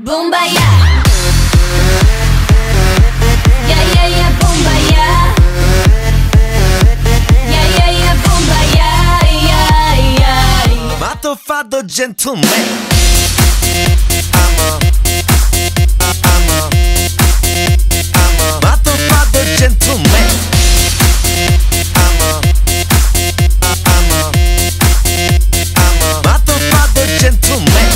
Boombayah. Yeah, yeah, yeah, boombayah. Yeah, yeah, yeah, boombayah. Yeah, yeah, yeah. Mato father gentleman. Mato father gentleman. Mato father gentleman.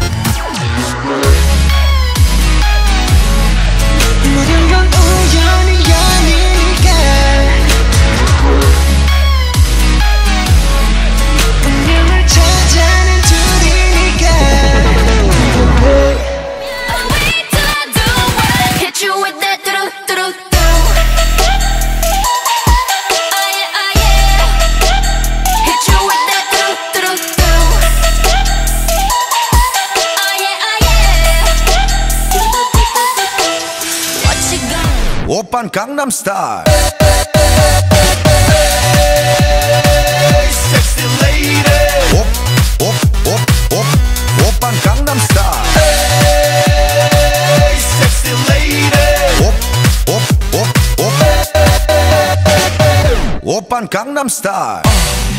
모든 건 우연이 아니니까 운명을 찾아낸 둘이니까 Way to do it. Hit you with that do-do-do-do. Oh yeah, oh yeah. Hit you with that do-do-do-do. Oh yeah, oh yeah. What you gonna 오빤 강남 스타일. Sexy lady. 오빤 강남 스타일. Sexy lady. 오빤 강남 스타일.